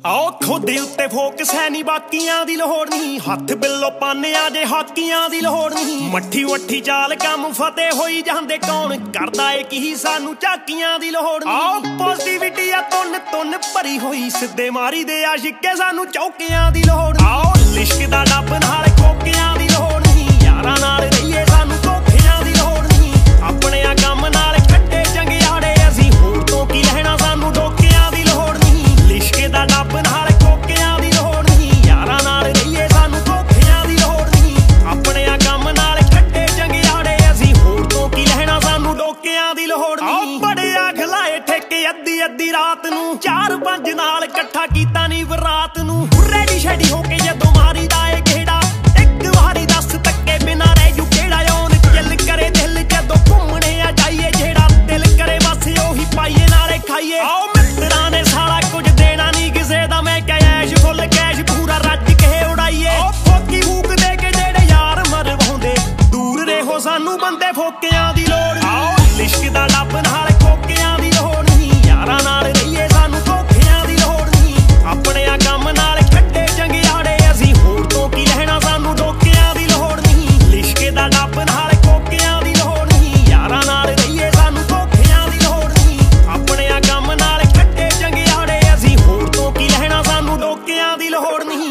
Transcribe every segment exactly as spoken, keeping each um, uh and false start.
आओ खुदे उत्ते फोकस है नी बाकियां दी लोड़ नहीं, हथ बिल्लो पाने आजे हाकियां दी लोड़ नहीं। मट्ठी वट्ठी चाल कम फतेह होई जांदे कौन करदा ए की सानू झाकियां दी लोड़ नहीं। आओ पॉजिटिविटी आ तुन तुन भरी होई सिद्धे मारी दे आशिके सानू चौकियां दी लोड़ नहीं। आओ लिश्क दा डब नाल कोकियां दी लोड़ नहीं, यारां नाल रहिए सानू धोखियां दी लोड़ नहीं। अपने आ कम नाल कट्टे चंगियाड़े असीं होर तो की लहना सानू डोकियां दी लोड़ नहीं। लिश्क दा डब नाल कोकियां दी लोड़ नहीं, यारां नाल रहिए सानू धोखियां दी लोड़ नहीं। अपने आ कम नाल कट्टे चंगियाड़े असीं होर तो की लहना सानू डोकियां दी लोड़ नहीं। बड़िया खलाए ठेके अद्धी अद्धी रात नूं चार पंज नाल इकट्ठा कीता नी बरात नूं। रेडी शेडी होके जदों मारी दा ए गेड़ा एक वारी दस तक्के बिना रह जू केड़ा ओन चिल करे दिल जदों घूमने आ जाइए जेड़ा दिल करे बस ओही पाइए नाले खाइए। आओ मित्तरां ने साला कुछ देना नहीं किसे दा मैं कैश फुल कैश पूरा रज के उड़ाइए। ओ फोकी फूक दे के जेड़े यार मरवाउंदे दूर रहो सानू बंदे फोकियां दी लोड़। आओ लिश्क दा डब नाल कोकियां दी लोड़ नहीं, यारां नाल रहिए सानू धोखियां दी लोड़ नहीं। अपने आ कम नाल कट्टे चंगियाड़े असीं होर तो की लहना सानू डोकियां दी लोड़ नहीं। लिश्क दा डब नाल कोकियां दी लोड़ नहीं, यारां नाल रहिए सानू धोखियां दी लोड़ नहीं। अपने आ कम नाल कट्टे चंगियाड़े असीं होर तो की लहना सानू डोकियां दी लोड़ नहीं।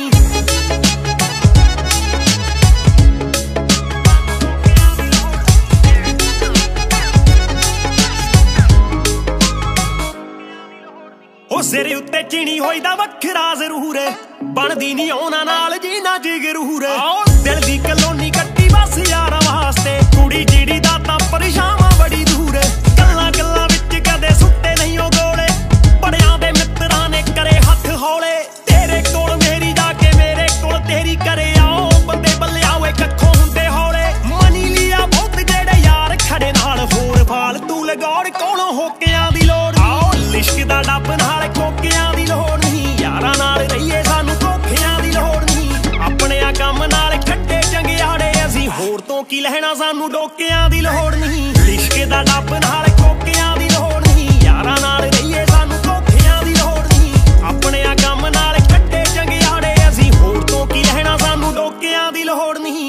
सिर उत्ते चिनी होई दा वखरा जरूर बनदी नी औना नाल जीना जिगरूर। दिल दी कलोनी कट्टी बस यारां वास्ते कुड़ी जिड़ी दा तां परेशान बड़ी दूर। गल्लां गल्लां विच कदे सुट्टे नहीं ओ गोले बड़ियां दे मित्तरां ने करे हत्थ हौले। तेरे कोल मेरी जाके मेरे कोल तेरी करे आओ बंदे बल्लिया वे कक्खों हुंदे हौले। मनी लिया बहुत जेड़े यार खड़े नाल होर फालतू लगौड़ कोलों होकियां दी लोड़। आओ लिश्क दा डब नाल कोकियां दी लोड़ नहीं, यारां नाल रहिए सानू धोखियां दी लोड़ नहीं। अपने आ कम नाल कट्टे चंगियाड़े असीं होर तो की लहना सानू डोकियां दी लोड़ नहीं। लिश्क दा डब नाल कोकियां दी लोड़ नहीं, यारां नाल रहिए सानू धोखियां दी लोड़ नहीं। अपने आ कम नाल कट्टे चंगियाड़े असीं होर तो की लहना सानू डोकियां दी लोड़ नहीं।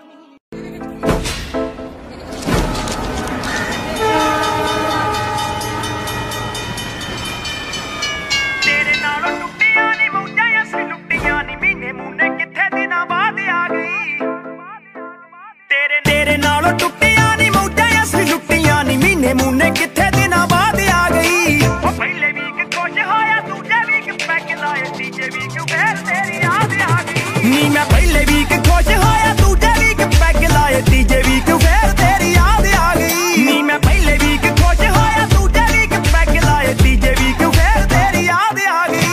तेरे नालों टुटियां नी मौजां असली लुटियां नी महीने मुन्ने किथे दिनां बाद आ गई। पहले वीक खुश होया दूजे वीक पैग लाए तीजे वीक फिर तेरी याद आ गई। नी मैं पहले वीक खुश होया दूजे वीक पैग लाए तीजे वीक फिर तेरी याद आ गई। नी मैं पहले वीक खुश होया दूजे वीक पैग लाए तीजे वीक फिर तेरी याद आ गई।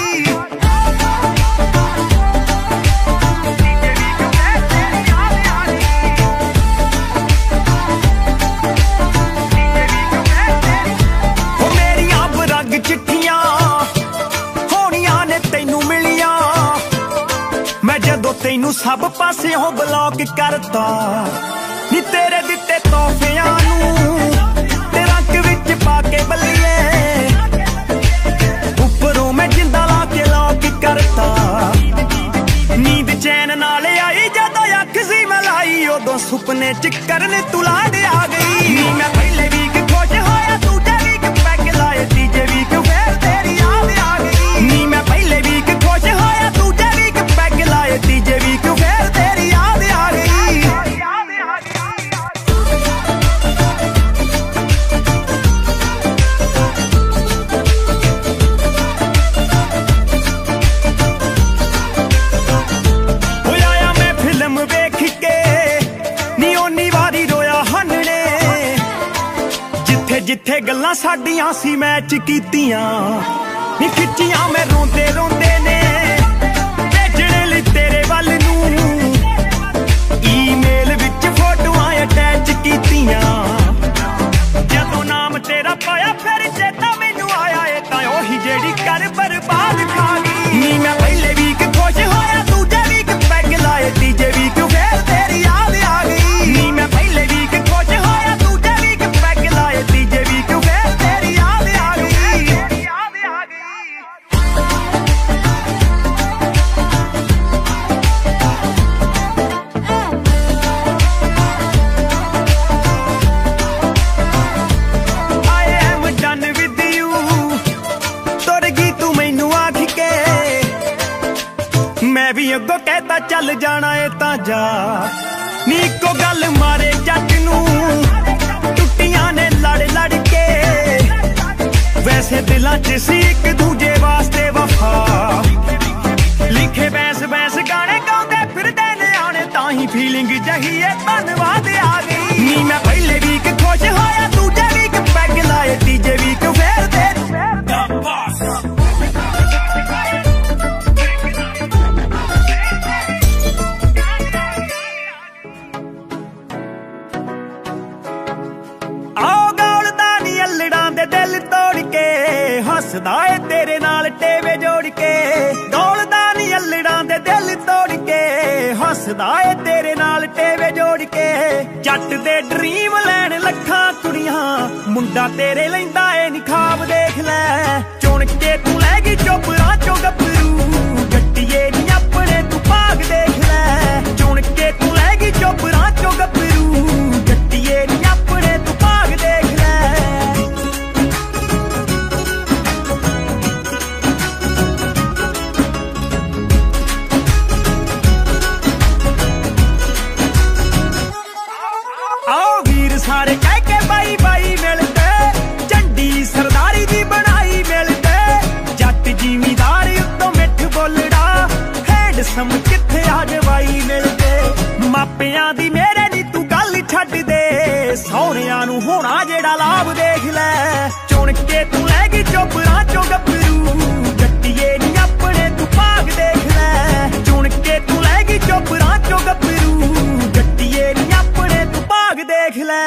चिट्ठियां होनियां ने तैनू मिलियां मैं जदों तैनू सब पासेओं ब्लॉक करता। नी तेरे दिते तोहफियां नू ते रंग विच पाके बल्लिए उपरों मैं जिंदा ला के लॉक करता। नींद चैन नाल आई जदों अख सी मैं लाई उदों सुपने च करन तू लाड आ गई। नी मैं पहले वीक खुश होया दूजे वीक पैग लाए तीजे वीक फिर तेरी याद आ गई। नी मैं पहले वीक खुश होया दूजे वीक पैग लाए तीजे वीक फिर तेरी याद आ गई। आया मैं फिल्म वेख के नी ओनी वारी रोया हन्ने जिथे जिथे गल्लां साडियां सी मैच कीतियां नी खिच्चियां मैं रोंदे रोंदे ने भेजने लई तेरे वल नूं ईमेल विच फोटोआं अटैच कीतियां। जदों नाम तेरा पाया फिर चेता मैनू आया ए तां ओही जेड़ी कर बर्बाद खा गई। नी मैं पहले वीक खुश होया दूजे वीक पैग लाए तीजे वीक फिर तेरी याद आ गई। नी मैं पहले वीक खुश होया दूजे वीक पैग लाए तीजे वीक फिर तेरी याद आ गई। नी अगो कहता चल जाना है ता जा नी को गल मारे जट नू टुटियां ने लड़ लड़ के वैसे दिलां च सी एक दूजे वास्ते वफा लिखे बैंस बैंस गाने गाउंदे फिरदे ने आने ताही फीलिंग जही है धन्नवाद आ गई नी मैं पहले वीक खुश होया दूजे वीक पैग लाए तीजे वीक फेर दे दिल तोड़ के हसदा है तेरे नाल टेवे जोड़ के दौड़दा नी अल्लड़ां दे दिल तोड़ के हसदा है तेरे नाल टेवे जोड़ के जट दे ड्रीम लैन लखां कुड़ियां मुंडा तेरे लैंदा है नी ख्वाब देख लै चुन के तू लै गई चोपड़ा चो गभरू गट्टिए नी अपने तू भाग देख लै चुन के तू लै गई चोपड़ा चो गभरू गट्टिए नी अपने तू भाग देख लै सारे कह के बाई बाई मिलते झंडी सरदारी दी बनाई मिलते जट जिमीदार उत्तों मिठ बोलड़ा हैंडसम किथे आ जवाई मिलते मापियां दी मेरे नी तू गल छड्ड दे सोहणियां नू होना जेड़ा लाभ देख लै चुन के तू लै गई चोपड़ा चो गभरू गट्टिए नी अपने तू भाग देख लै चुन के तू लै गई चोपड़ा चो गभरू गट्टिए नी अपने तू भाग देख लै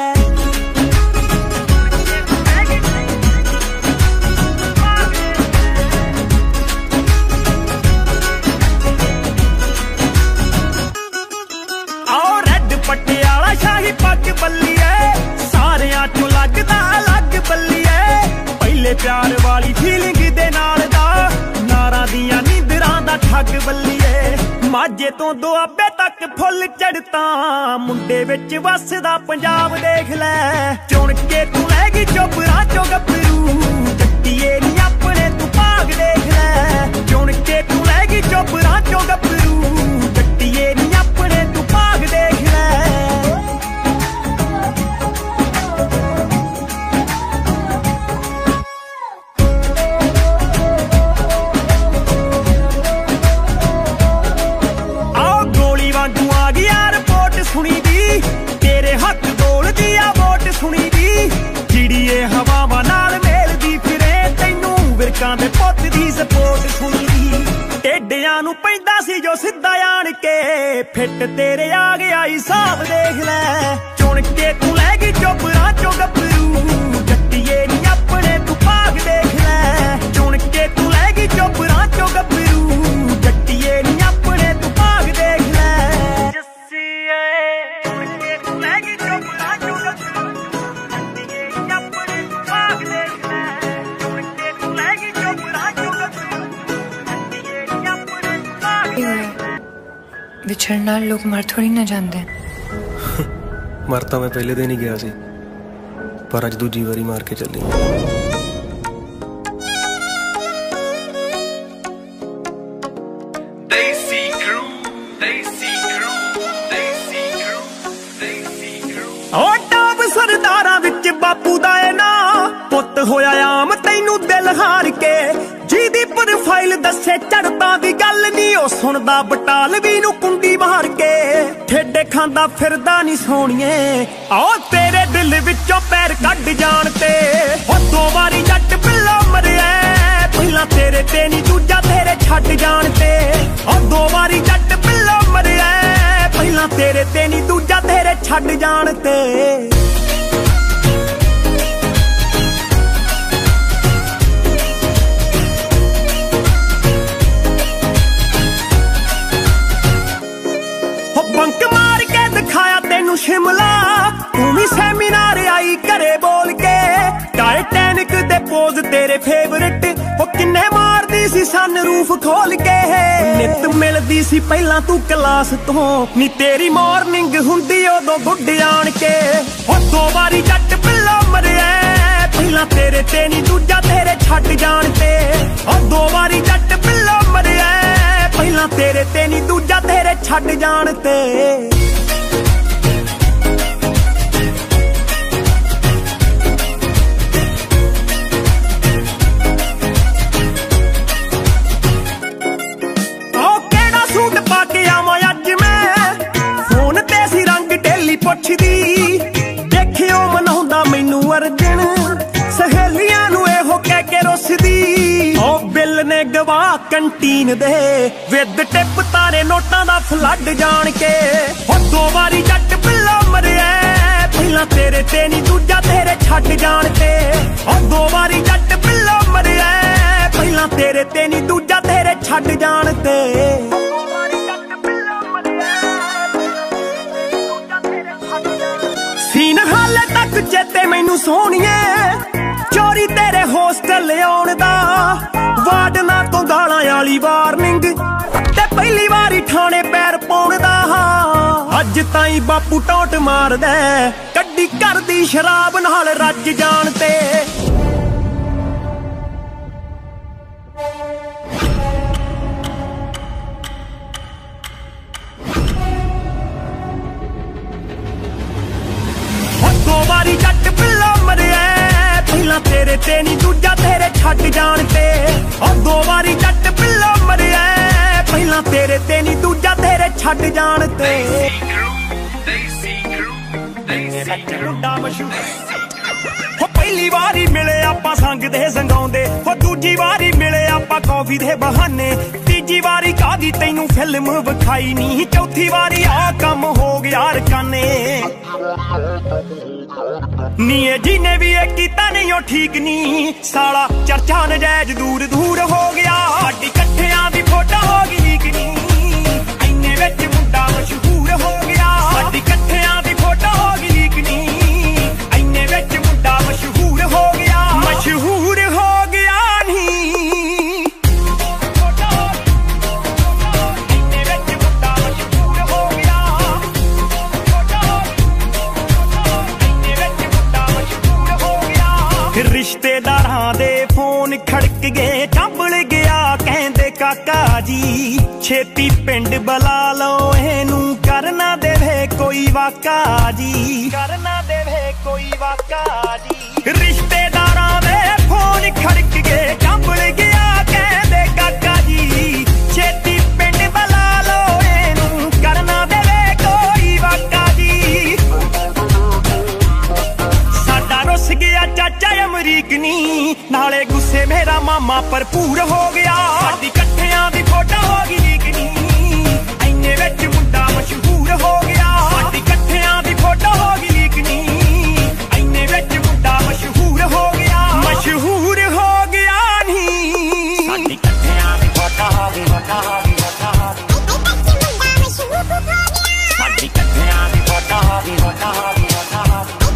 पटियाला शाही पग बल्लीए सारियां चों लगदा अलग बल्लीए पहले प्यार वाली फीलिंग दे नाल दा नारां दियां नींदरां दा ठग बल्लीए माझे तो दुआबे तक फुल चढ़ता मुंडे विच वसदा पंजाब देख लै चुन के तू लै गई चोपड़ा चो गभरू गट्टिए नी अपने तू भाग देख लै चुन के तू लै गई चोपड़ा चो गभरू गट्टिए नी अपने तू भाग देख लै सुनी दी तेरे हक डोल दिया वोट सुनी दी चिड़िए हवावां नाल मेलदी फिरे तैनू विरकां दे पुत दी सपोर्ट सुनी दी टेडियां नू पैंदा सी जो सिद्धा आण के फिट तेरे आ गया हिसाब देख लै चुन के तू लै गई चोपड़ा चो गभरू गट्टिए नी अपने तू भाग देख लै चुन के तू लै गई चोपड़ा चो गभरू गट्टिए नी अपने तू भाग देख लै विछड़ना लोग मर थोड़ी ना जाते मर तो मैं पहले दिन ही गया सी पर अज दूजी बारी मार के चली सरदारां विच बापू दा ए ना पुत होया आम तैनू दिल हार के जिहदी प्रोफाइल दसे चढ़दा दी गल नी ओ सुनदा बटालवी नू कुंडी मार के ठेडे खांदा फिरदा नी सोहणीए आओ तेरे दिल विचों पैर कढ जाण ते ओ दो वारी जट पिल्लो मरिया पहला तेरे ते नी दूजा तेरे छड्ड जाण ते ओ दो वारी जट पिल्लो मरिया पहला तेरे ते नी दूजा तेरे छड्ड जाण ते बंक मार के दिखाया तेनू शिमला तू भी सेमिनार आई घरे बोल के टाइटैनिक दे पोज तेरे फेवरेट ओ किन्ने मारदी सी सन रूफ खोल के नित मिलदी सी पहला तू क्लास तो नी तेरी मॉर्निंग हुंदी उदों गुड आण के ओ दो वारी जट पिल्लो मरिया पहला तेरे ते नी दूजा तेरे छड्ड जाण ते ओ दो वारी जट पिल्लो मरिया पहला तेरे ते ਛੱਡ ਜਾਣ ਤੇ। ਸੂਟ ਪਾ ਕੇ ਆਵਾਂ ਅੱਜ ਮੈਂ, ਫੋਨ ਤੇ ਸੀ ਰੰਗ ਡੇਲੀ ਪੁੱਛਦੀ, ਦੇਖਿਓ ਮਨਾਉਂਦਾ ਮੈਨੂੰ ਅਰਜਨ, ਸਹੇਲੀਆਂ ਨੂੰ ਇਹੋ ਕਹਿ ਕੇ ਰੁੱਸਦੀ। ਓ ਬਿੱਲ ਨੇ ਗਵਾ ਕੰਟੀਨ ਦੇ, ਵਿਦ ਟਿਪ ਤਾਰੇ ਨੋਟਾਂ ਦਾ ਫਲੱਡ ਜਾਣ ਕੇ। ਹੋ ਦੋ ਵਾਰੀ ਜੱਟ ਬਿੱਲਾ ਮਰਿਆ, ਪਹਿਲਾਂ ਤੇਰੇ ਤੇ ਨੀ ਦੂਜਾ ਤੇਰੇ ਛੱਡ ਜਾਣ ਤੇ। ਹੋ ਦੋ ਵਾਰੀ ਜੱਟ ਬਿੱਲਾ ਮਰਿਆ, ਪਹਿਲਾਂ ਤੇਰੇ ਤੇ ਨੀ ਦੂਜਾ ਤੇਰੇ ਛੱਡ ਜਾਣ ਤੇ। ਸੀਨ ਹਾਲੇ ਤੱਕ ਚੇਤੇ ਮੈਨੂੰ ਸੋਹਣੀਏ, ਚੋਰੀ ਤੇਰੇ ਹੋਸਟਲ ਆਉਣ ਦਾ, ਵਾਰਡਨਾਂ ਤੋਂ ਗਾਲਾਂ ਵਾਲੀ ਵਾਰਨਿੰਗ, ਤੇ ਪਹਿਲੀ ਵਾਰੀ ਥਾਣੇ ਪੈਰ ਪਾਉਣ ਦਾ। ਅੱਜ ਤਾਈਂ ਬਾਪੂ ਟੌਂਟ ਮਾਰਦਾ, ਕੱਢੀ ਕਰਦੀ ਸ਼ਰਾਬ ਨਾਲ ਰੱਜ ਜਾਣ ਤੇ। ਦੋ ਵਾਰੀ ਜੱਟ ਬਿੱਲਾ ਮਰਿਆ, ਪਹਿਲਾਂ ਤੇਰੇ ਤੇ ਨੀ ਦੂਜਾ ਤੇਰੇ ਛੱਡ ਜਾਣ ਤੇ। ਓ ਦੋ ਵਾਰੀ ਜੱਟ ਬਿੱਲਾ ਮਰਿਆ, ਪਹਿਲਾਂ ਤੇਰੇ ਤੇ ਨੀ ਦੂਜਾ ਤੇਰੇ ਛੱਡ ਜਾਣ ਤੇ। ਮੁੰਡਾ ਮਸ਼ਹੂਰ ਹੋ, ਪਹਿਲੀ ਵਾਰੀ ਮਿਲੇ ਆਪਾਂ ਸੰਗ ਦੇ ਸੰਗਾਉਂਦੇ, ਹੋ ਦੂਜੀ ਵਾਰੀ ਮਿਲੇ ਆਪਾਂ ਕੌਫੀ ਦੇ ਬਹਾਨੇ, ਤੀਜੀ ਵਾਰੀ ਕਾਦੀ ਤੈਨੂੰ ਫਿਲਮ ਵਿਖਾਈ ਨੀ, ਚੌਥੀ ਵਾਰੀ ਆ ਕੰਮ ਹੋ ਗਿਆ ਰਕਾਨੇ। ਨੀ ਇਹ ਜਿਹਨੇ ਵੀ ਇਹ ਕੀਤਾ ਨਹੀਂ ਉਹ ਠੀਕ ਨੀ, ਸਾਲਾ ਚਰਚਾ ਨਜਾਇਜ਼ ਦੂਰ ਦੂਰ ਹੋ ਗਿਆ। ਸਾਡੀ ਇਕੱਠਿਆਂ ਦੀ ਫੋਟੋ ਹੋ ਗਈ ਲੀਕ ਨੀ, ਇੰਨੇ ਵਿੱਚ ਮੁੰਡਾ ਮਸ਼ਹੂਰ ਹੋ ਗਿਆ। ਸਾਡੀ ਇਕੱਠਿਆਂ ਦੀ ਫੋਟੋ ਹੋ ਗਈ ਲੀਕ ਨੀ, ਇੰਨੇ ਵਿੱਚ ਮੁੰਡਾ ਮਸ਼ਹੂਰ ਹੋ ਗਿਆ। ਮਸ਼ਹੂਰ ਹੋ ਗਿਆ ਨੀ, ਇੰਨੇ ਵਿੱਚ ਮੁੰਡਾ ਮਸ਼ਹੂਰ ਹੋ ਗਿਆ। ਰਿਸ਼ਤੇਦਾਰਾਂ ਦੇ ਫੋਨ ਖੜਕ ਗਏ, ਚੰਬਲ ਗਿਆ ਕਹਿੰਦੇ ਕਾਕਾ ਜੀ, ਛੇਤੀ ਪਿੰਡ ਬੁਲਾ ਲਓ ਇਹਨੂੰ, ਕਰਨਾ ਦੇਵੇ ਕੋਈ ਵਾਕਾ ਜੀ, ਕਰਨਾ ਦੇਵੇ ਕੋਈ ਵਾਕਾ ਜੀ। ਰਿਸ਼ਤੇਦਾਰਾਂ ਦੇ ਫੋਨ ਖੜਕ ਗਏ, ਚੰਬਲ ਗਿਆ ਕਹਿੰਦੇ ਕਾਕਾ ਜੀ, ਛੇਤੀ ਪਿੰਡ ਬੁਲਾ ਲਓ ਇਹਨੂੰ, ਕਰਨਾ ਦੇਵੇ ਕੋਈ ਵਾਕਾ ਜੀ। ਸਾਡਾ ਰੁੱਸ ਗਿਆ ਚਾਚਾ ਅਮਰੀਕ ਨੀ, ਨਾਲੇ ਗੁੱਸੇ ਮੇਰਾ ਮਾਮਾ ਭਰਪੂਰ ਹੋ ਗਿਆ। ਸਾਡੀ ਇਕੱਠਿਆਂ ਦੀ ਫੋਟੋ ਹੋ ਗਈ ਲੀਕ ਨੀ, ਇੰਨੇ ਵਿੱਚ ਮੁੰਡਾ ਮਸ਼ਹੂਰ ਹੋ ਗਿਆ। ਸਾਡੀ ਇਕੱਠਿਆਂ ਦੀ ਫੋਟੋ ਹੋ ਗਈ ਲੀਕ ਨੀ, ਇੰਨੇ ਵਿੱਚ ਮੁੰਡਾ ਮਸ਼ਹੂਰ ਹੋ ਗਿਆ। ਮਸ਼ਹੂਰ ਹੋ ਗਿਆ ਨੀ, ਸਾਡੀ ਇਕੱਠਿਆਂ ਦੀ ਫੋਟੋ ਹੋ ਗਈ, ਫੋਟੋ ਹੋ ਗਈ, ਫੋਟੋ ਹੋ ਗਈ, ਸਾਡੀ ਇਕੱਠਿਆਂ ਦੀ ਫੋਟੋ ਹੋ ਗਈ, ਫੋਟੋ ਹੋ ਗਈ, ਫੋਟੋ ਹੋ ਗਈ।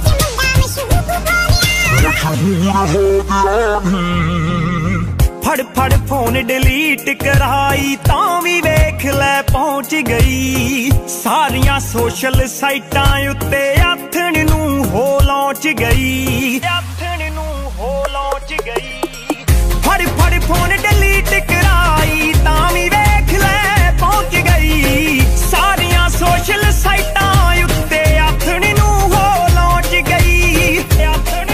ਫੜ ਫੜ ਫੋਨ ਡਿਲੀਟ ਕਰਾਈ ਤਾਂ ਵੀ ਵੇਖ ਲੈ ਪਹੁੰਚ ਗਈ, ਸਾਰੀਆਂ ਸੋਸ਼ਲ ਸਾਈਟਾਂ ਉੱਤੇ ਆਥਣ ਨੂੰ ਹੋ ਲੌਂਚ ਗਈ, ਆਥਣ ਨੂੰ ਹੋ ਲੌਂਚ ਗਈ। ਫੜ ਫੜ ਫੋਨ ਡਿਲੀਟ ਕਰਾਈ ਤਾਂ ਵੀ ਵੇਖ ਲੈ ਪਹੁੰਚ ਗਈ, ਸਾਰੀਆਂ ਸੋਸ਼ਲ ਸਾਈਟਾਂ ਉੱਤੇ ਆਥਣ ਨੂੰ ਹੋ ਲੌਂਚ ਗਈ, ਆਥਣ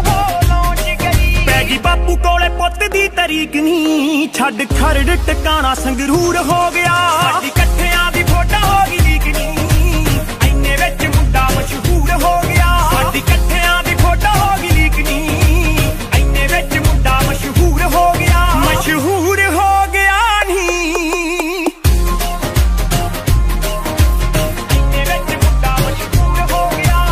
ਬਾਪੂ ਕੋਲੇ ਪੁੱਤ ਦੀ ਤਰੀਕ ਨੀ, ਛੱਡ ਖਰੜ ਟਿਕਾਣਾ ਸੰਗਰੂਰ ਹੋ ਗਿਆ। ਸਾਡੀ ਇਕੱਠਿਆਂ ਦੀ ਫੋਟੋ ਹੋ ਗਈ ਲੀਕ ਨੀ, ਇੰਨੇ ਵਿੱਚ ਮੁੰਡਾ ਮਸ਼ਹੂਰ ਹੋ ਗਿਆ। ਸਾਡੀ ਇਕੱਠਿਆਂ ਦੀ ਫੋਟੋ ਹੋ ਗਈ ਲੀਕ ਨੀ, ਇੰਨੇ ਵਿੱਚ ਮੁੰਡਾ ਮਸ਼ਹੂਰ ਹੋ ਗਿਆ। ਮਸ਼ਹੂਰ ਹੋ ਗਿਆ ਨੀ, ਇੰਨੇ ਵਿੱਚ ਮੁੰਡਾ ਮਸ਼ਹੂਰ ਹੋ ਗਿਆ,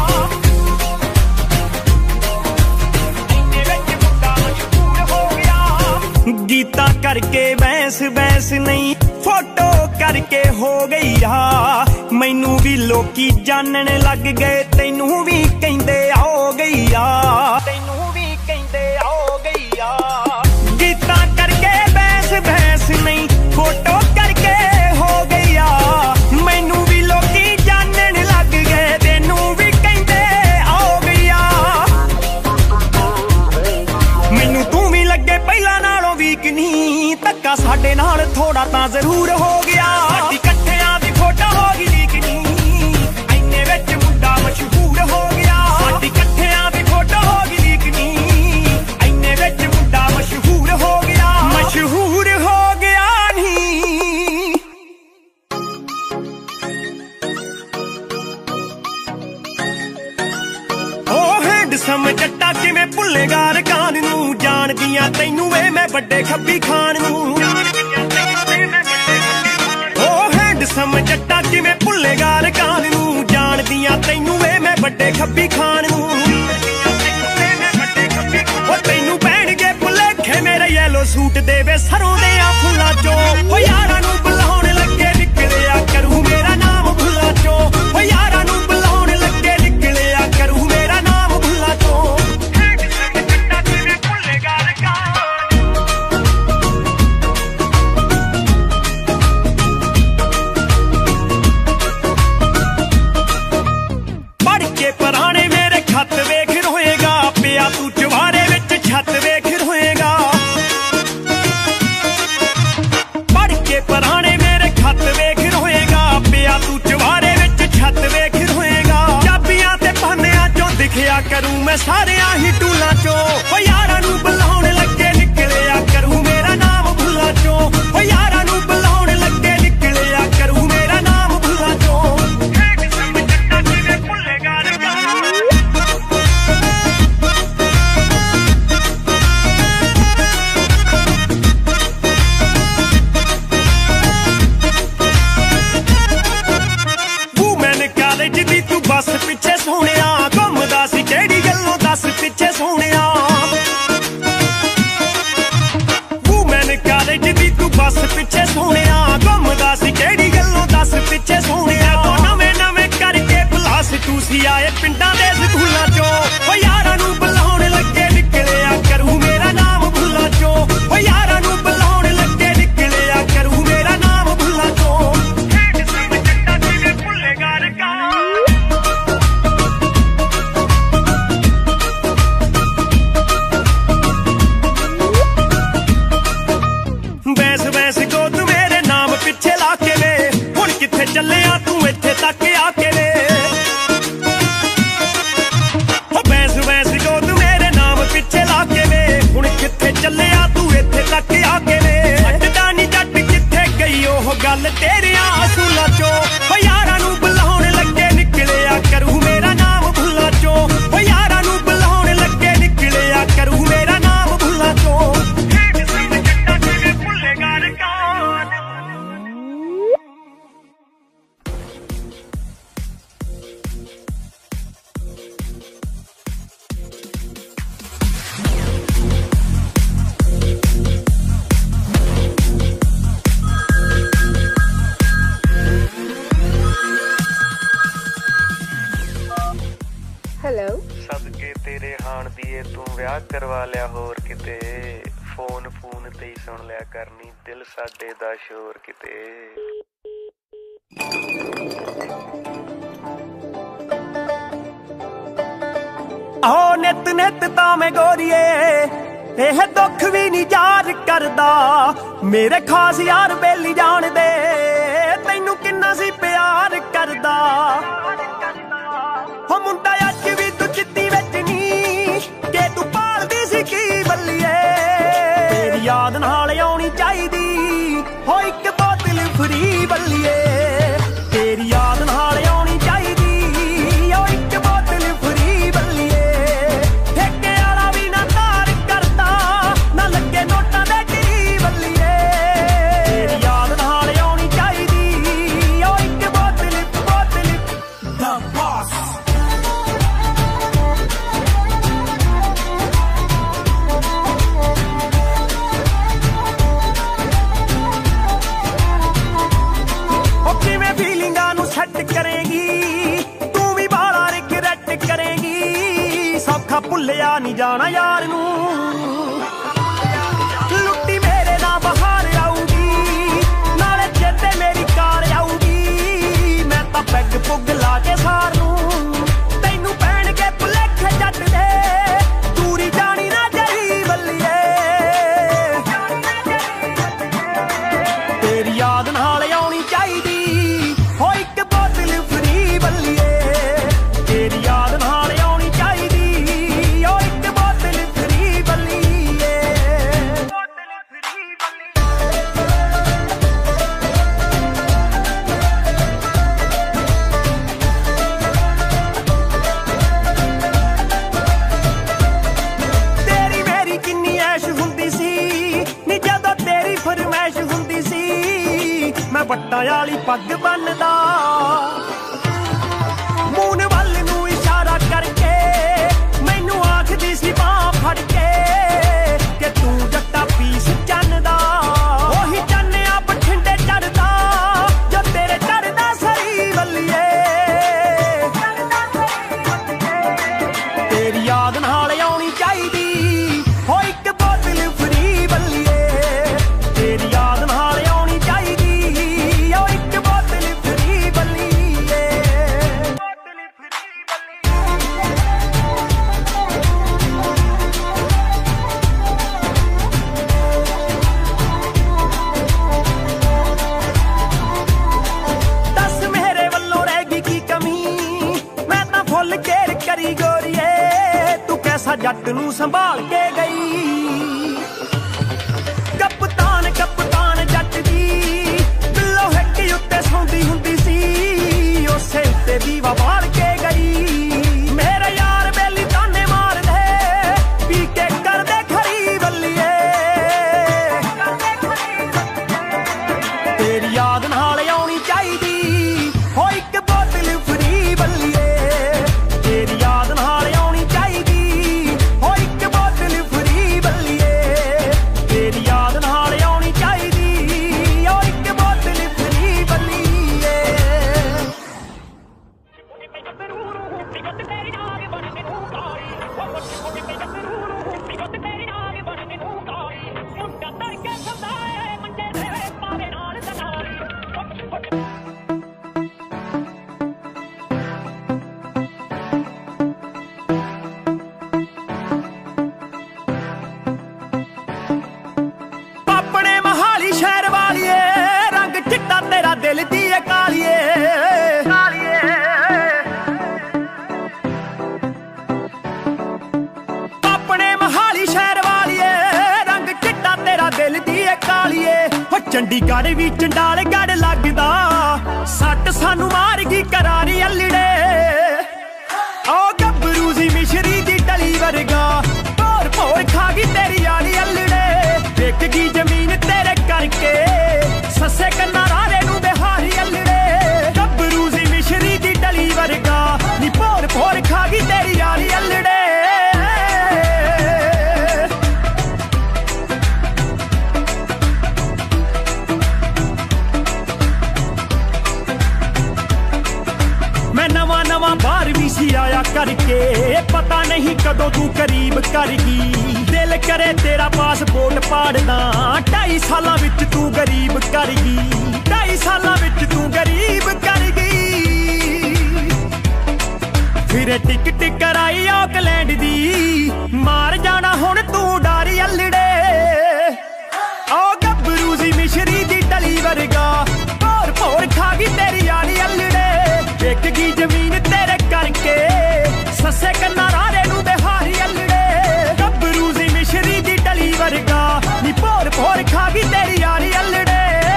ਇੰਨੇ ਵਿੱਚ ਮੁੰਡਾ ਮਸ਼ਹੂਰ ਹੋ ਗਿਆ। ਗੀਤਾ ਕਰਕੇ ਬੈਂਸ ਬੈਂਸ ਨਹੀਂ, ਫੋਟੋ ਕਰਕੇ ਹੋ ਗਈ ਆ, ਮੈਨੂੰ ਵੀ ਲੋਕੀ ਜਾਣਨ ਲੱਗ ਗਏ, ਤੈਨੂੰ ਵੀ ਕਹਿੰਦੇ ਹੋ ਗਈ ਆ, ਤੈਨੂੰ ਵੀ ਕਹਿੰਦੇ ਹੋ ਗਈ ਆ। ਗੀਤਾ ਕਰਕੇ ਬੈਂਸ ਬੈਂਸ ਨਹੀਂ, ਫੋਟੋ ਕਰਕੇ ਹੋ ਗਈ ਆ, ਮੈਨੂੰ ਵੀ ਲੋਕੀ ਜਾਣਨ ਲੱਗ ਗਏ, ਤੈਨੂੰ ਵੀ ਕਹਿੰਦੇ ਹੋ ਗਈ ਆ। ਮੈਨੂੰ ਤੂੰ ਵੀ ਲੱਗੇ ਪਹਿਲਾਂ ਨਾਲੋਂ ਵੀਕ ਨਹੀਂ, ਧੱਕਾ ਸਾਡੇ ਨਾਲ ਥੋੜਾ ਤਾਂ ਜ਼ਰੂਰ ਹੋ ਗਿਆ। ਸਾਡੀ ਇਕੱਠਿਆਂ ਦੀ फोटो हो गई लीक नी इन्ने विच मुंडा मशहूर हो गया साडी इकट्ठियां दी फोटो हो गई लीक नी इन्ने विच मुंडा मशहूर हो गया मशहूर हो गया नी ओ हैंडसम जट्टा किवें भुल्लेगा रकान नूं जानदियां तैनूं वे मैं वड्डे खब्बी खान नूं ओ हैंडसम जट्टा किवें भुल्लेगा रकान नूं जानदियां तैनूं वे मैं वड्डे खब्बी खान नूं ओ तैनूं पैणगे भुलेखे मेरे येलो सूट दे वे सरों दे आ फुल्लां चों ओ यारां नूं बुलाउण लगे निकलिया करूं मेरा नाम भुल्लां चों ओ यारां नूं बुलाउण लगे निकलिया करूं मेरा नाम भुल्लां चों हैंडसम जट्टा किवें भुल्लेगा रकान पढ़ के पुराने मेरे खत वेख रोएगा पिया तू चवारे विच छत वेख रोएगा पढ़ के पुराने मेरे खत वेख रोएगा पिया तू चवारे विच छत वेख रोएगा चाबियां ते पानियां चों दिखिया करूं मैं सारियां ही टूलां चों ओ यारां नूं बुलाउण लगे निकलिया करूं मेरा नाम भुल्लां चों ओ यारां नूं बुलाउण लगे निकलिया करूं मेरा नाम भुल्लां चों हैंडसम जट्टा किवें भुल्लेगा रकान वूमेन कालेज दी तू बस पिछे सोहणिया घुमदा सी किहड़ी गल्लों दस पिछे सोहणिया वूमेन कालेज दी तू बस पिछे सोहणिया घुमदा सी किहड़ी गल्लों दस पिछे सोहणिया तो नवें नवें करके बलास तू सी आए पिंडां दे स्कूलां चों ओ यारां नूं बुलाउण लगे निकलिया करूं मेरा नाम भुल्लां चों ओ यारां नूं बुलाउण लगे निकलिया करूं मेरा नाम भुल्लां चों हैंडसम जट्टा किवें भुल्लेगा रकान बैस बैस गोद मेरे नाम पिछे ला के वे हुण किथे चलिया तू इत्थे तक आके वे ओ बैस बैस गोद मेरे नाम पिछे ला के वे हुण किथे चलिया तू इत्थे तक आके वे हटदा नी जट किथे गई ओह गल तेरियां असूलां चों ओ यारां नूं बुलाउण लगे निकलिया करूं मेरा नाम भुल्लां चों ओ यारां नूं बुलाउण लगे निकलिया करूं मेरा नाम भुल्लां चों हैंडसम जट्टा किवें भुल्लेगा रकान हेलो सदके तेरे हाण दीए तू विआह करवा लिया होर किते फोन फून ते ही सुन लिया करनी दिल साडे दा शोर किते आहो नित नित तां मैं गोरीए ਇਹ ਦੁੱਖ ਵੀ ਨਹੀਂ ਯਾਦ ਕਰਦਾ ਮੇਰੇ ਖਾਸ ਯਾਰ ਬੇਲੀ ਜਾਣ ਦੇ ਤੈਨੂੰ ਕਿੰਨਾ ਸੀ ਪਿਆਰ ਕਰਦਾ ਹੋ ਮੁੰਡਾ ਅੱਜ ਵੀ ਤੂੰ ਚਿੱਤੀ ਵਿੱਚ ਨਹੀਂ ਕਿ ਤੂੰ ਪਾਲਦੀ ਸੀ ਕੀ ਬੱਲੀਏ ਤੇਰੀ ਯਾਦ ਨਾਲ ਆਉਣੀ ਚਾਹੀਦੀ ਹੋ ਇੱਕ ਬੋਤਲ ਫਰੀ ਬੱਲੀਏ ਤੇਰੀ ਯਾਦ ਨਾਲ ਆਉਣੀ ਚਾਹੀਦੀ ਹੋ ਇੱਕ ਬੋਤਲ ਫਰੀ ਬੱਲੀਏ ਠੇਕੇ ਵਾਲਾ ਵੀ ਨਾ ਤਾਰ ਕਰਦਾ ਨਾ ਲੱਗੇ ਨੋਟਾਂ ਦੇ ਢੀ ਬੱਲੀਏ ਤੇਰੀ ਯਾਦ ਨਾਲ ਆਉਣੀ ਚਾਹੀਦੀ ਹੋ ਇੱਕ ਬੋਤਲ ਬੋਤਲ ਦਾ ਬਾਸ ਭੁੱਲਿਆ ਨਹੀਂ ਜਾਣਾ ਯਾਰ ਨੂੰ ਲੁੱਟੀ ਮੇਰੇ ਨਾਲ ਬਹਾਰ ਆਊਗੀ ਨਾਲੇ ਚੇਤੇ ਮੇਰੀ ਕਾਰ ਆਊਗੀ ਮੈਂ ਤਾਂ ਪੈਗ ਪੁੱਗ ਲਾ ਕੇ ਸਾਰ ਨੂੰ ਤੈਨੂੰ ਪੈਣਗੇ ਭੁਲੇਖੇ ਜੱਟ ਦੇ ਦੂਰੀ ਜਾਣੀ ਨਾ ਜਾਈ ਬੱਲੀਏ ਤੇਰੀ ਯਾਦ ਨਾਲ ਆਉਣੀ ਚਾਹੀਦੀ ਹੋ ਵੱਟਾਂ ਵਾਲੀ ਪੱਗ ਬੰਨਦਾ ਮੂਨ ਵੱਲ ਨੂੰ ਇਸ਼ਾਰਾ ਕਰਕੇ ਮੈਨੂੰ ਆਖਦੀ ਸੀ ਬਾਂਹ ਫੜ ਕੇ ਕਿ ਤੂੰ ਜੱਟਾ ਪੀਸ ਚੰਨ ਦਾ ਉਹੀ ਚੰਨਿਆ ਬਠਿੰਡੇ ਚੜਦਾ ਜੋ ਤੇਰੇ ਚੜਦਾ ਸਹੀ ਵੱਲੀਏ ਤੇਰੀ ਯਾਦ ਨਾਲ ਆਉਣੀ ਚਾਹੀਦੀ ਹੋ ਇੱਕ ਬੋਤਲ ਫਰੀ ਵੱਲੀਏ ਤੇਰੀ ਯਾਦ ਨਾਲ ਆਉਣੀ ਚਾਹੀਦੀ ਹੋ ਇੱਕ ਬੋਤਲ ਫਰੀ ਵੱਲੀਏ ਬੋਤਲ ਫਰੀ ਵੱਲੀਏ ਦੱਸ ਮੇਰੇ ਵੱਲੋਂ ਰਹਿ ਗਈ ਕੀ ਕਮੀ ਮੈਂ ਤਾਂ ਫੁੱਲ ਕੇਰ ਕਰੀ ਗੋਰੀਏ ਤੂੰ ਕੈਸਾ ਜੱਟ ਨੂੰ ਸੰਭਾਲ ਕੇ ਗਈ ਕਪਤਾਨ ਕਪਤਾਨ ਜੱਟ ਦੀ ਬਿੱਲੋ ਹਿੱਕ ਉੱਤੇ ਸੌਂਦੀ ਹੁੰਦੀ ਸੀ ਉਸੇ ਉੱਤੇ ਦੀਵਾ ਬਾਲ ਕੇ ਗਈ ਮੇਰੇ ਯਾਰ ਬੇਲੀ ਤਾਨੇ ਮਾਰਦੇ ਪੀ ਕੇ ਕਰਦੇ ਖਰੀ ਵੱਲੀਏ ਤੇਰੀ ਯਾਦ ਨਾਲ ਆਉਣੀ ਚਾਹੀਦੀ ਹੋ ਇੱਕ ਬੋਤਲ ਫਰੀ ਵੱਲੀਏ ਤੇਰੀ ਯਾਦ ਨਾਲ ਆਉਣੀ ਚਾਹੀਦੀ ਹੋ ਇੱਕ ਬੋਤਲ ਫਰੀ ਵੱਲੀਏ ਤੇਰੀ ਯਾਦ ਨਾਲ ਆਉਣੀ ਚਾਹੀਦੀ ਹੋ ਇੱਕ ਬੋਤਲ ਫਰੀ ਵੱਲੀਏ ਆਪਣੇ ਮਹਾਲੀ ਸ਼ਹਿਰ ਵਾਲੀਏ ਰੰਗ ਚਿੱਟਾ ਤੇਰਾ ਦਿਲ ਦੀ ਏ ਕਾਲੀਏ ਕਾਲੀਏ ਆਪਣੇ ਮਹਾਲੀ ਸ਼ਹਿਰ ਵਾਲੀਏ ਰੰਗ ਚਿੱਟਾ ਤੇਰਾ ਦਿਲ ਦੀ ਏ ਕਾਲੀਏ ਹੋ ਚੰਡੀਗੜ੍ਹ ਵੀ ਚੰਡਾਲਗੜ੍ਹ ਲੱਗਦਾ ਸੱਟ ਸਾਨੂੰ ਮਾਰ ਗਈ ਕਰਾਰੀ ਅਲੜੇ ਓ ਗੱਭਰੂ ਸੀ ਮਿਸ਼ਰੀ ਦੀ ਟਲੀ ਵਰਗਾ ਭੋਰ ਭੋਰ ਖਾ ਗਈ ਤੇਰੀ ਯਾਰੀ ਅਲੜੇ ਵਿਕ ਗਈ ਜ਼ਮੀਨ ਤੇਰੇ ਕਰਕੇ ਸੱਸੇ ਕੰਨਾਂ ਰਾਰੇ ਨੂੰ ਬਿਹਾਰੀ ਅਲੜੇ ਗੱਭਰੂ ਸੀ ਮਿਸ਼ਰੀ ਦੀ ਟਲੀ ਵਰਗਾ ਨੀ ਭੋਰ ਭੋਰ ਖਾ ਗਈ ਤੇਰੀ ਯਾਰੀ ਅਲੜੇ ਮੈਂ ਨਵਾਂ ਨਵਾਂ ਬਾਹਰ ਵੀ ਸੀ ਆਇਆ ਕਰਕੇ ਪਤਾ ਨਹੀਂ ਕਦੋਂ ਤੂੰ ਕਰੀਬ ਕਰ ਗਈ ਦਿਲ ਕਰੇ ਤੇਰਾ ਪਾਸਪੋਰਟ ਪਾੜਦਾ ਢਾਈ ਸਾਲਾਂ ਵਿੱਚ ਤੂੰ ਗਰੀਬ ਕਰ ਗਈ ਢਾਈ ਸਾਲਾਂ ਵਿੱਚ ਤੂੰ ਗਰੀਬ ਕਰ ਗਈ ਫਿਰ ਟਿਕਟ ਕਰਾਈ ਆਕਲੈਂਡ ਦੀ ਮਾਰ ਜਾਣਾ ਹੁਣ ਤੂੰ ਡਾਰੀ ਅਲੜੇ ਓ ਗੱਭਰੂ ਸੀ ਮਿਸ਼ਰੀ ਦੀ ਟਲੀ ਵਰਗਾ ਭੋਰ ਭੋਰ ਖਾ ਗਈ ਤੇਰੀ ਯਾਰੀ ਅਲੜੇ ਵਿਕ ਗਈ ਜ਼ਮੀਨ ਤੇਰੇ ਕਰਕੇ ਸੱਸੇ ਕੰਨਾਂ ਰਾਰੇ ਨੂੰ ਬਿਹਾਰੀ ਅਲੜੇ ਗੱਭਰੂ ਸੀ ਮਿਸ਼ਰੀ ਦੀ ਟਲੀ ਵਰਗਾ ਨੀ ਭੋਰ ਭੋਰ ਖਾ ਗਈ ਤੇਰੀ ਯਾਰੀ ਅਲੜੇ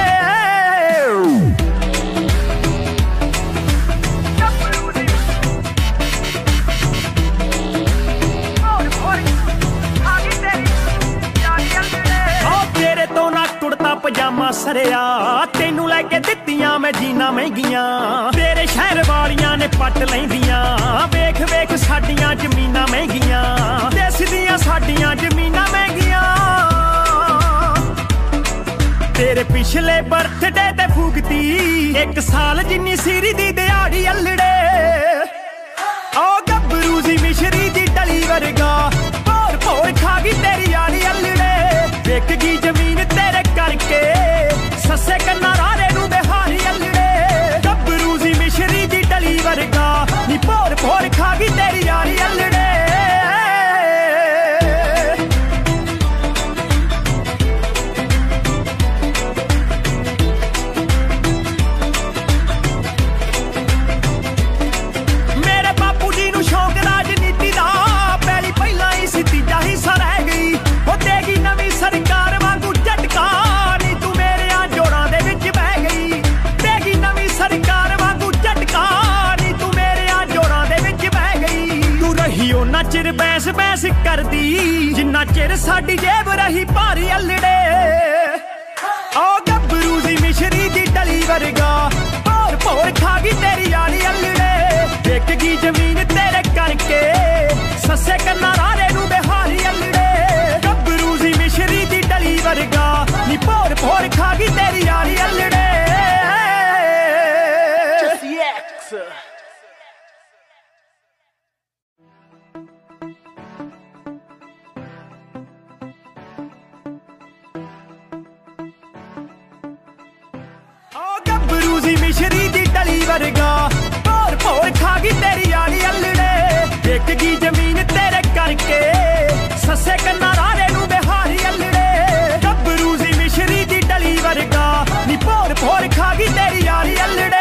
ਪਜਾਮਾ ਸਰਿਆ ਤੈਨੂੰ ਲੈ ਕੇ ਦਿੱਤੀਆਂ ਮੈਂ ਜੀਨਾ ਮਹਿੰਗੀਆਂ ਤੇਰੇ ਸ਼ਹਿਰ ਵਾਲੀਆਂ ਨੇ ਪੱਟ ਲੈਂਦੀਆਂ ਵੇਖ ਵੇਖ ਸਾਡੀਆਂ ਜ਼ਮੀਨਾਂ ਮਹਿੰਗੀਆਂ ਦੇਸ ਦੀਆਂ ਸਾਡੀਆਂ ਜ਼ਮੀਨਾਂ ਮਹਿੰਗੀਆਂ ਤੇਰੇ ਪਿਛਲੇ ਬਰਥਡੇ ਤੇ ਫੂਕਤੀ ਇੱਕ ਸਾਲ ਜਿੰਨੀ ਸੀਰੀ ਦੀ ਦਿਹਾੜੀ ਅਲੜੇ ਓ ਗੱਭਰੂ ਸੀ ਮਿਸ਼ਰੀ ਦੀ ਟਲੀ ਵਰਗਾ ਭੋਰ ਭੋਰ ਖਾ ਗਈ ਤੇਰੀ ਯਾਰੀ ਅਲੜੇ ਵਿਕ ਗਈ ਜ਼ਮੀਨ ਤੇਰੇ ਕਰਕੇ ਸੱਸੇ ਕੰਨਾਂ ਰਾਰੇ ਨੂੰ ਬਿਹਾਰੀ ਅਲੜੇ ਗੱਭਰੂ ਸੀ ਮਿਸ਼ਰੀ ਦੀ ਟਲੀ ਵਰਗਾ ਨੀ ਭੋਰ ਭੋਰ ਖਾ ਗਈ ਤੇਰੀ ਯਾਰੀ ਅਲੜੇ ਮੇਰੇ ਬਾਪੂ ਜੀ ਨੂੰ ਸ਼ੌਕ ਰਾਜਨੀਤੀ ਦਾ ਪਹਿਲੀ ਪਹਿਲਾਂ ਹੀ ਸੀ ਤੀਜਾ ਹਿੱਸਾ ਰਹਿ ਗਈ ਉਹ ਦੇਗੀ ਨਵੀਂ ਸਰਕਾਰ ਵਾਂਗੂ ਝਟਕਾ ਨੀ ਤੂੰ ਮੇਰਿਆਂ ਜੋੜਾਂ ਦੇ ਵਿੱਚ ਬਹਿ ਗਈ ਦੇਗੀ ਨਵੀਂ ਸਰਕਾਰ ਵਾਂਗੂ ਝਟਕਾ ਨੀ ਤੂੰ ਮੇਰਿਆਂ ਜੋੜਾਂ ਦੇ ਵਿੱਚ ਬਹਿ ਗਈ ਤੂੰ ਰਹੀ ਉਹਨਾਂ ਚਿਰ ਬੈਸ ਬੈਸ ਕਰਦੀ ਜਿੰਨਾ ਚਿਰ ਸਾਡੀ ਜੇਬ ਰਹੀ ਭਾਰੀ ਅਲੜੇ ਓ ਗੱਭਰੂ ਸੀ ਮਿਸ਼ਰੀ ਦੀ ਟਲੀ करके ससे कन्ना रारे नू बिहारी अल्लड़े गब्बरू सी मिश्री दी डली वर्गा नी भोर भोर खा गई तेरी यारी अल्लड़े गब्बरू सी मिश्री दी डली वर्गा भोर भोर खा गई तेरी यारी अल्लड़े एक की जमीन तेरे करके ससे कन्ना रारे नू बिहारी अल्लड़े गब्बरू सी मिश्री दी डली वर्गा नी भोर भोर खा गई तेरी यारी अल्लड़े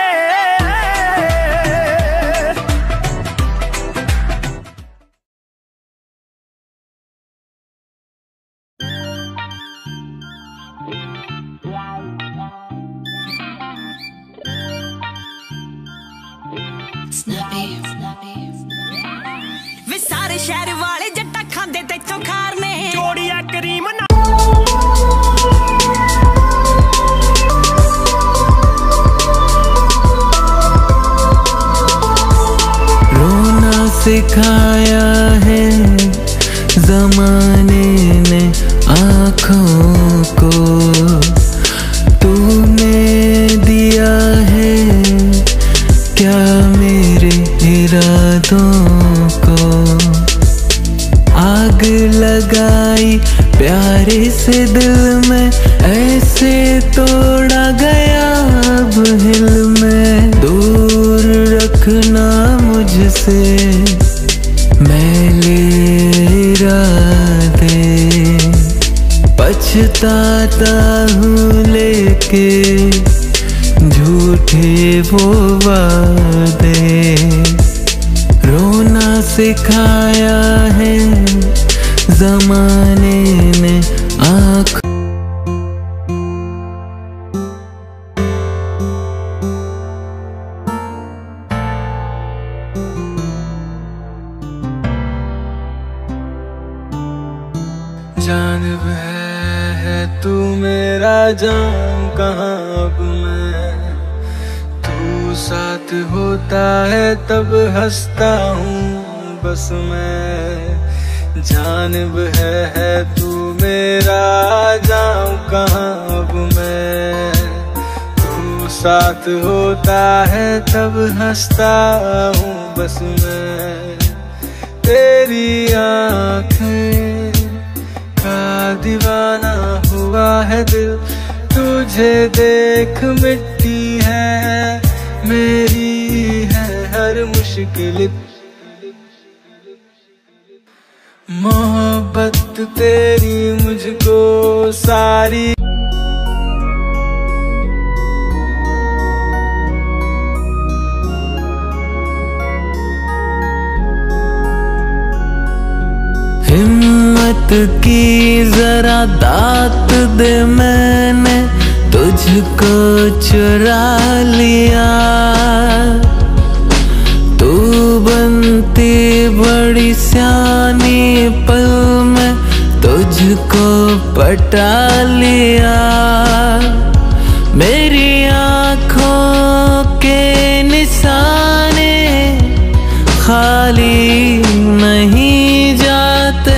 वे सारे शहर वाले जट्टा खांदे ते चोखार ने जोड़िया करीम ना रोना सिखाया है ज़माने ने आँखों को तूने दिया है क्या मेरे इरादों को आग लगाई प्यारे से दिल में ऐसे तोड़ा गया अब हिल में दूर रखना मुझसे मैले इरादे पछताता हूँ लेके झूठे वो वादे रोना सिखाया है ज़माने ने आँख जानब है तू मेरा जान कहाँ अब मैं तू साथ होता है तब हंसता हूँ बस मैं जानब है, है तू मेरा जाऊँ कहाँ अब मैं तू साथ होता है तब हंसता हूँ बस मैं तेरी आँखें का दीवाना हुआ है दिल तुझे देख मिट्टी है मेरी है हर मुश्किल मोहब्बत तेरी मुझको सारी हिम्मत की जरा दात दे मैंने तुझको चुरा लिया तू बनती बड़ी सियानी पल में तुझको पटा लिया मेरी आँखों के निशाने खाली नहीं जाते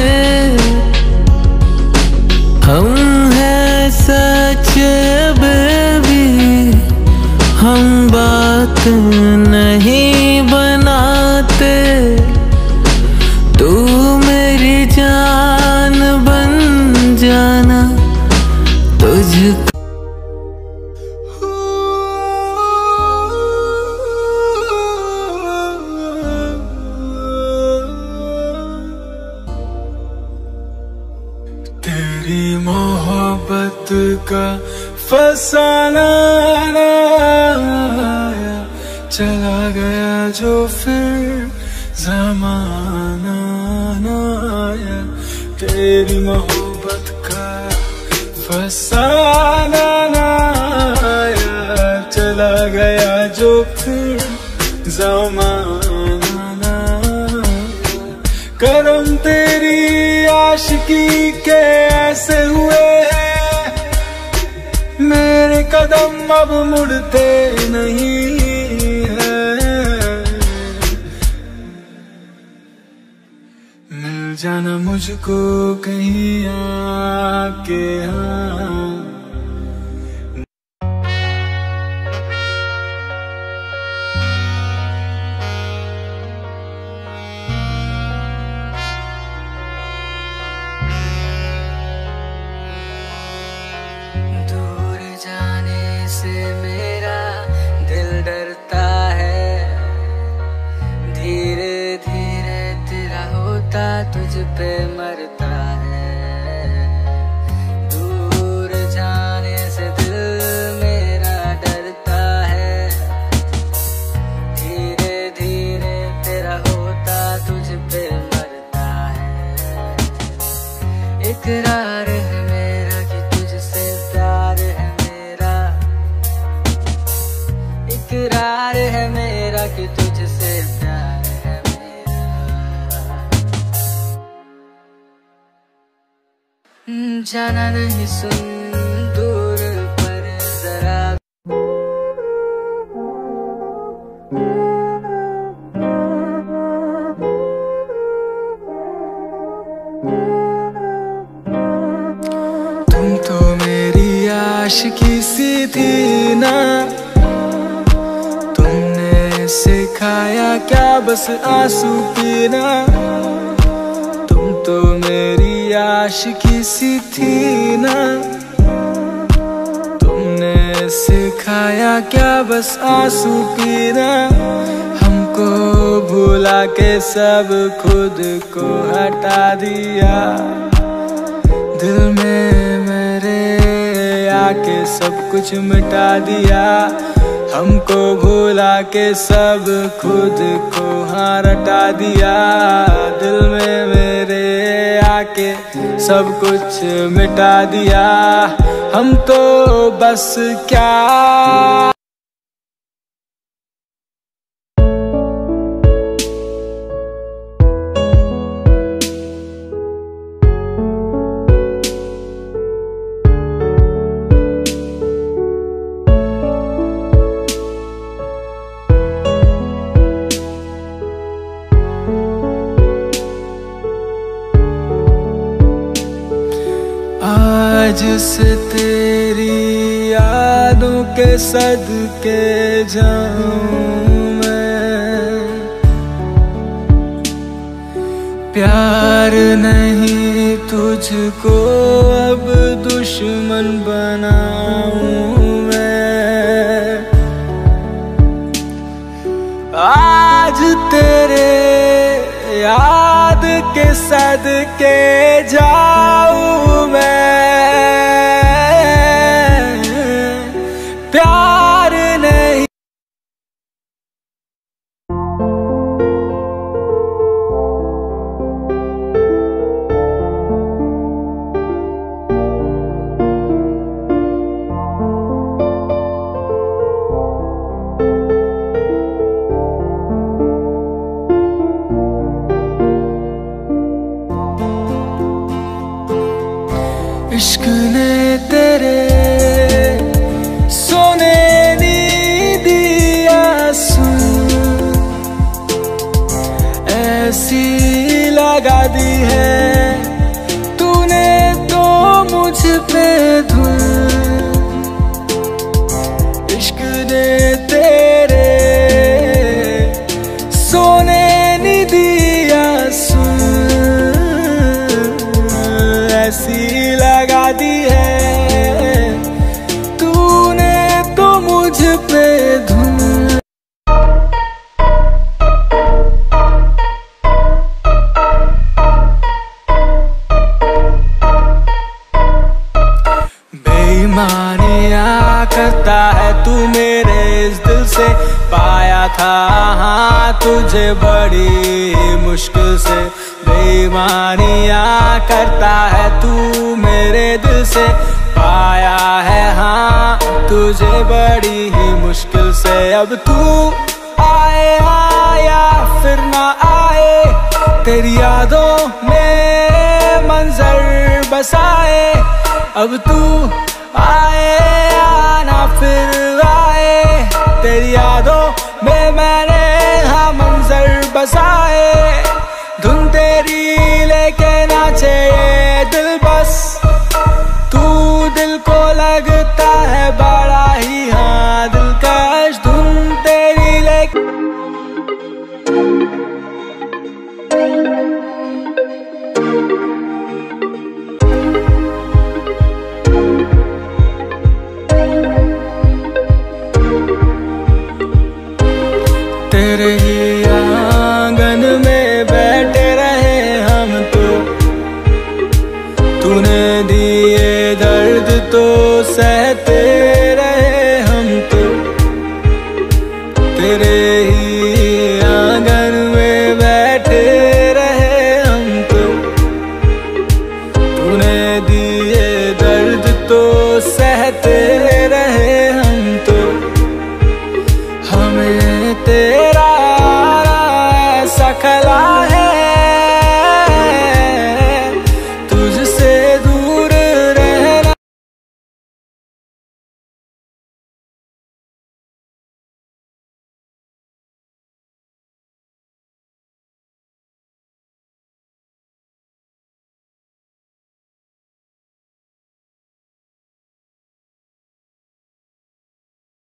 हम हैं सच बेबी हम बात नहीं बनाते तू मेरी जान बन जाना तुझको तेरी मोहब्बत का फसाना आया चला गया जो फिर ज़माना ना आया तेरी मोहब्बत का फसाना आया चला गया जो फिर ज़माना ना आया करम तेरी आशिकी के ऐसे हुए हैं मेरे कदम अब मुड़ते नहीं हैं जाना मुझको कहीं आके हाँ। दूर जाने से मेरा दिल डरता है, धीरे धीरे तेरा होता तुझ पे मरता है। दूर जाने से दिल मेरा डरता है, धीरे धीरे तेरा होता तुझ पे मरता है। इकरार है मेरा कि तुझसे प्यार है मेरा, इकरार है मेरा कि तुझसे प्यार है मेरा। जाना नहीं सुन दूर पर जरा, तुम तो मेरी आशिकी सी थी ना, तुमने सिखाया क्या बस आंसू पीना। तुम तो मेरी आशिकी सी थी ना, तुमने सिखाया क्या बस आंसू पीना। हमको भुला के सब खुद को हटा दिया, दिल में मेरे आके सब कुछ मिटा दिया। हमको भुला के सब खुद को हाँ रटा दिया, दिल में मेरे आके सब कुछ मिटा दिया। हम तो बस क्या आज से तेरी यादों के सदके जाऊं मैं। प्यार नहीं तुझको अब दुश्मन बनाऊं मैं। आज तेरे याद के सदके जाऊं मैं। प्यार नहीं इश्क ने तेरे सोने नी दिया सुन, ऐसी लगा दी है तूने तो मुझ पे धुन। इश्क ने तेरे सोने नी दिया सुन, ऐसी लगा दी है तूने तो मुझ पे धुन। बेईमानियाँ करता है तू मेरे इस दिल से, पाया था हाँ तुझे बड़ी मुश्किल से। बेईमानियाँ करता है तू मेरे दिल से, पाया है हाँ तुझे बड़ी ही मुश्किल से। अब तू आए या फिर ना आए, तेरी यादों में मंजर बसाए। अब तू आए या ना फिर आए, तेरी यादों में मैंने हाँ मंजर बसाए। धुन तेरी लेके तेरे ही